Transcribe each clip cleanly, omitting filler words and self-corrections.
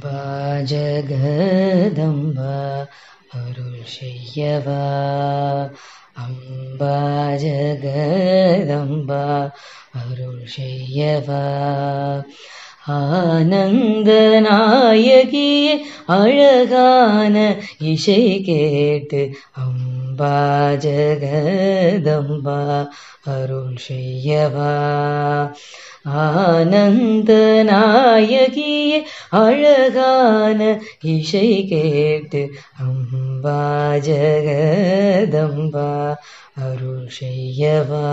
அம்பா ஜகதம்பா அருள் செய்யவா. அம்பா ஜகதம்பா அருள் செய்யவா. ஆனந்த நாயகியே அழகான இசை கேட்டு அம்பா ஜகதம்பா அருள் செய்யவா. ஆனந்த நாயகியே அழகான இசை கேட்டு அம்பா ஜகதம்பா அருள் செய்யவா.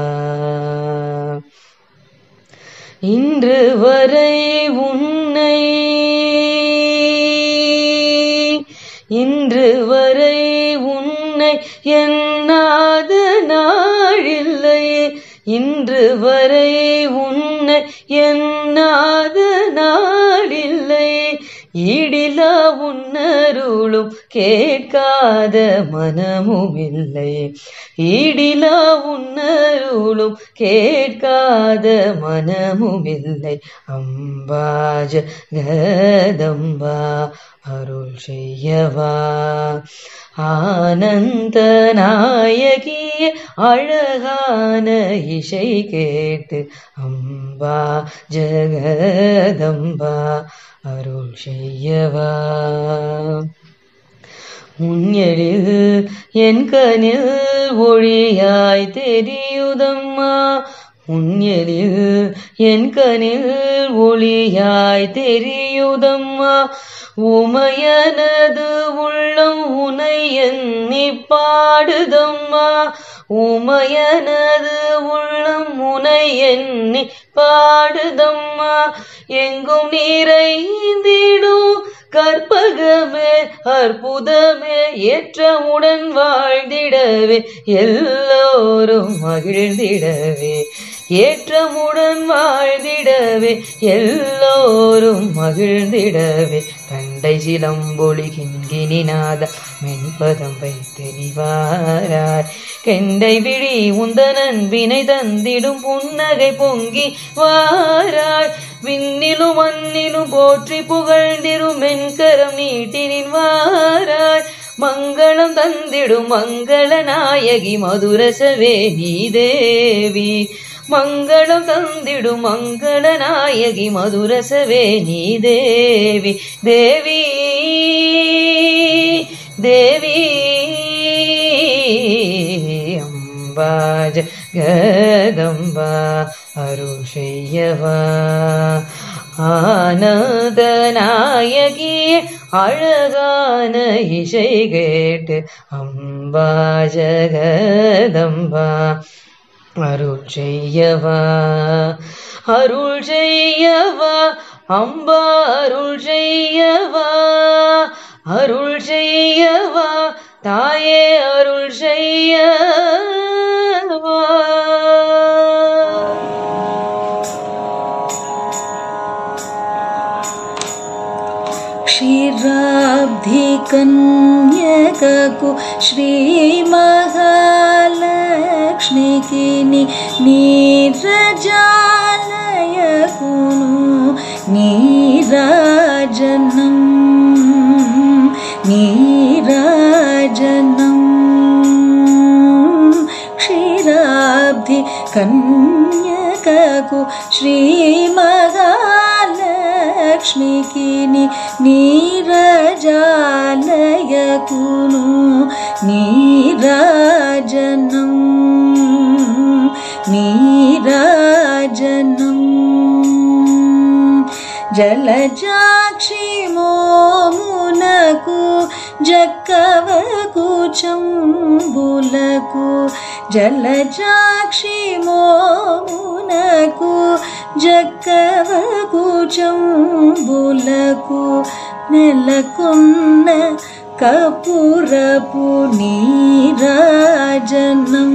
இன்று வரை உன்னை எண்ணாத நாளில்லை. இன்று வரை உன்னை எண்ணாத நாளில்லை. ஈடிலா உன்னருளும் கேட்காத மனமும் இல்லை. ஈடிலா உன்னருளும் கேட்காத மனமும் இல்லை. அம்பா ஜகதம்பா அருள் செய்யவா. ஆனந்த நாயகியே அழகான இசை கேட்டு அம்பா ஜகதம்பா அருள் செய்யவா. முன்னெழில் என் கனில் ஒளியாய் தெரியுதம்மா. முன்னெழில் என் கனில் ஒளியாய் தெரியுதம்மா. உமையனது உள்ளம் உனை எண்ணி பாடுதம்மா. உமையனது உள்ளம் உனை எண்ணி பாடுதம்மா. எங்கும் நிறைந்திடும் கற்பகமே அற்புதமே ஏற்றமுடன் வாழ்ந்திடவே எல்லோரும் மகிழ்ந்திடவே. ஏற்றமுடன் வாழ்ந்திடவே எல்லோரும் மகிழ்ந்திடவே. கண்டை சிலம்பொலி கிண்கிணிநாத மென்பதம் வைத்தெளிவாராய். கெண்டை விழி உந்தனன் வினை தந்திடும் புன்னகை பொங்கி வாராய். விண்ணிலும் மண்ணிலும் போற்றி புகழ்ந்திடும் மென்கரம் நீட்டினின் வாராய். மங்களம் தந்திடும் மங்கள நாயகி மதுரசவே நீ தேவி. மங்களம் தந்திடும் மங்கள நாயகி மதுரசவே நீ தேவி. தேவி தேவி அம்பா ஜகதம்பா அருள் செய்யவா. ஆனந்த நாயகியே அழகான இசை கேட்டு அம்பா ஜகதம்பா அருள் செய்யவா. அருள் செய்யவா அம்பா அருள் செய்யவா. அருள் செய்யவா தாயே அருள் செய்யவா. क्षीराब्धि कन्यकु श्री महालक्ष्मीकी नीरजालयकुनु नीराजनं नीराजनं. क्षीराब्धि कन्यकु श्री महालक्ष्मीकी नीरजालयकुनु नीराजनं नीराजनं. जलजाक्षि मोमुनकु जक्कवकु चंबुलकु. जलजाक्षि मोमुनकु जक्कवकु चंबुलकु. नेलకొన్న కపురపు నీరాజనం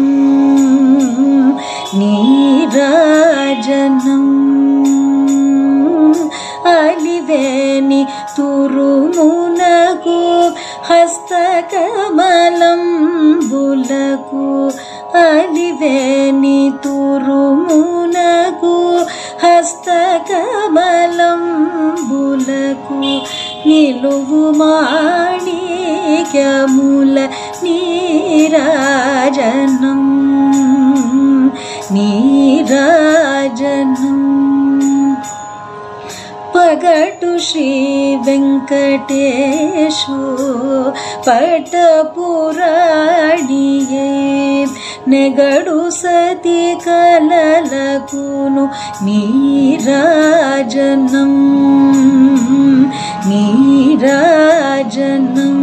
నీరాజనం. అలివేని తురుమునకు హస్తకమలంబులకు. అలివేని తురుమునకు హస్తకమలంబులకు. నిలువు మాణిక్యముల నీరాజనం నీరాజనం పగటు శ్రీ వెంకటేశు పటపురాణియే నెగడు సతి కలలకును నీరాజనం నీరాజనం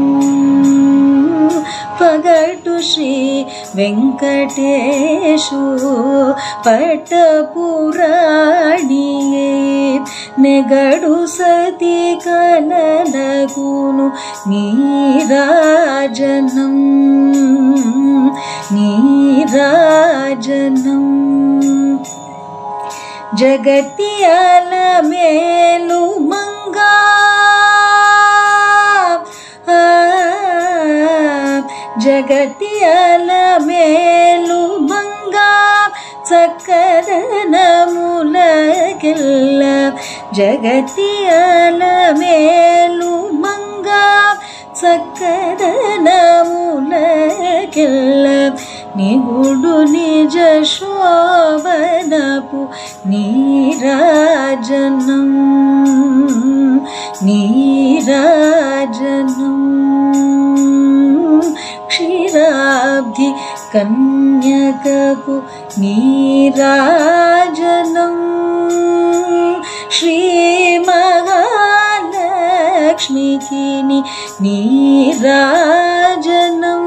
పగటు శ్రీ వెంకటేశు పటపురాణియే నెగడు సతి కలలకును నీరాజనం నీరాజనం జగత్యాల మేలు మంగా జగత్యాల మేలు మంగా చక్కదనములకెల్ల జగత్యాల మేలు మంగా చక్కదనములకెల్ల నిగుడు నిజ శోభనపు నీరాజనం నీరాజనం క్షీరాబ్ధి కన్యకకు నీరాజనం శ్రీ మహాలక్ష్మికి నీరాజనం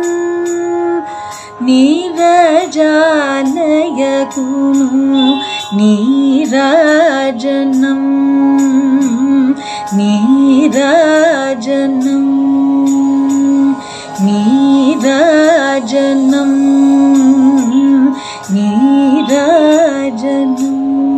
నీరజాలయకును నీరాజనం నీరాజనం నీరాజనం నీరాజనం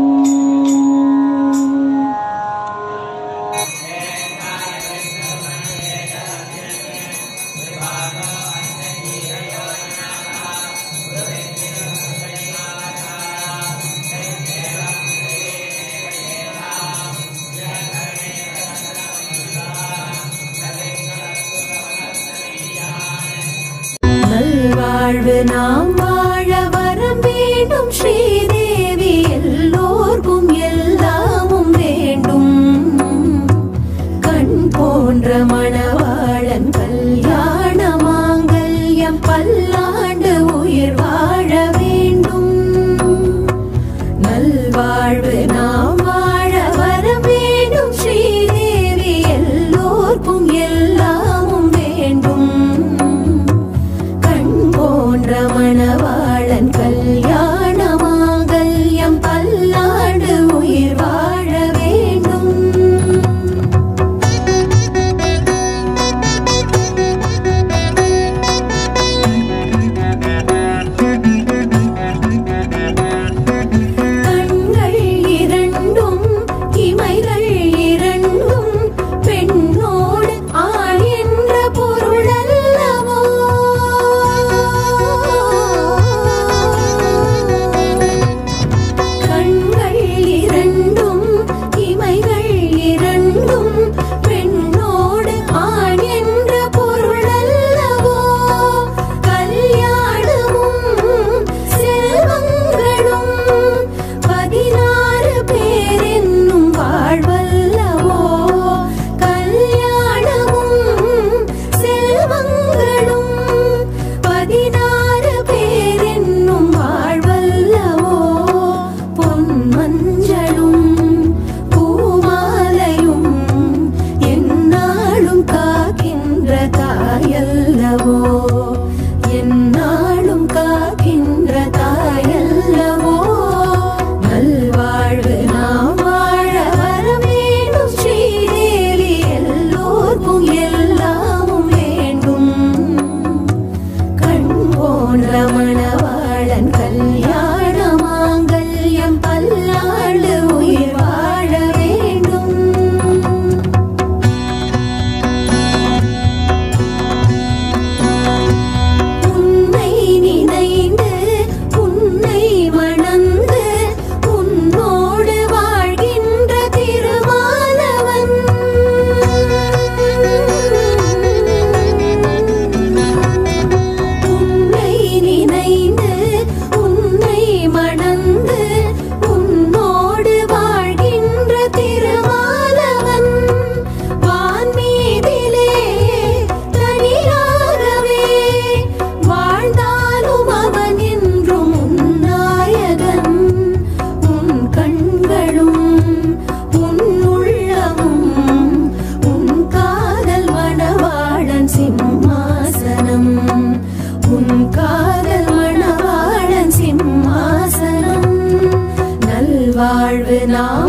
நல்வாழ்வு நாம் வாழ வரம் வேண்டும் ஸ்ரீதேவி எல்லோர்க்கும் எல்லாமும் வேண்டும் கண் போன்ற மணவாளன் கல்யாண மாங்கல்யம் பல்லாண்டு உயிர் வாழ வேண்டும் நல்வாழ்வு நாம் வாழ வரம் வேண்டும் ஸ்ரீதேவி எல்லோர்க்கும் எல்லாமும் வேண்டும் மணவ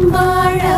வாழ